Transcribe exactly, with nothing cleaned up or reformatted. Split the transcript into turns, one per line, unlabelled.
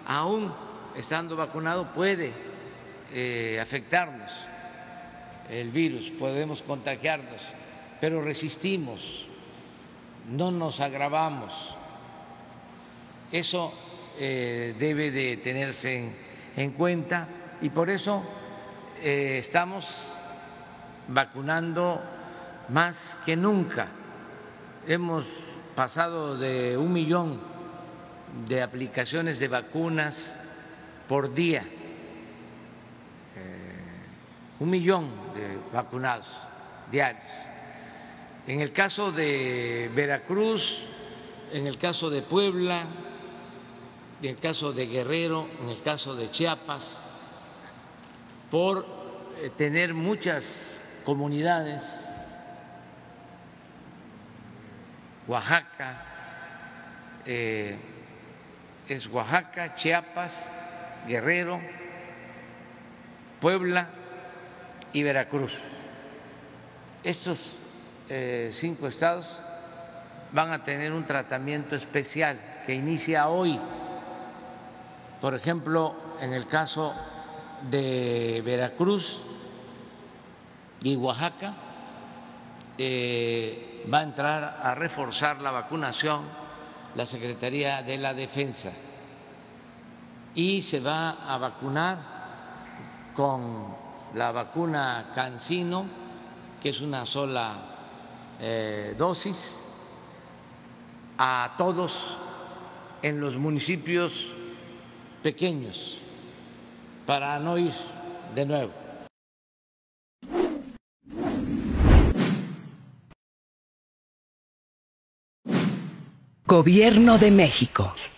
aún estando vacunado puede eh, afectarnos el virus, podemos contagiarnos, pero resistimos, no nos agravamos. Eso eh, debe de tenerse en, en cuenta y por eso eh, estamos vacunando más que nunca. Hemos pasado de un millón de aplicaciones de vacunas por día, eh, un millón de vacunados diarios. En el caso de Veracruz, en el caso de Puebla, en el caso de Guerrero, en el caso de Chiapas, por tener muchas comunidades, Oaxaca, eh, es Oaxaca, Chiapas, Guerrero, Puebla y Veracruz. Estos eh, cinco estados van a tener un tratamiento especial que inicia hoy. Por ejemplo, en el caso de Veracruz y Oaxaca, eh, va a entrar a reforzar la vacunación la Secretaría de la Defensa y se va a vacunar con la vacuna CanSino, que es una sola eh, dosis, a todos en los municipios pequeños para no ir de nuevo.
Gobierno de México.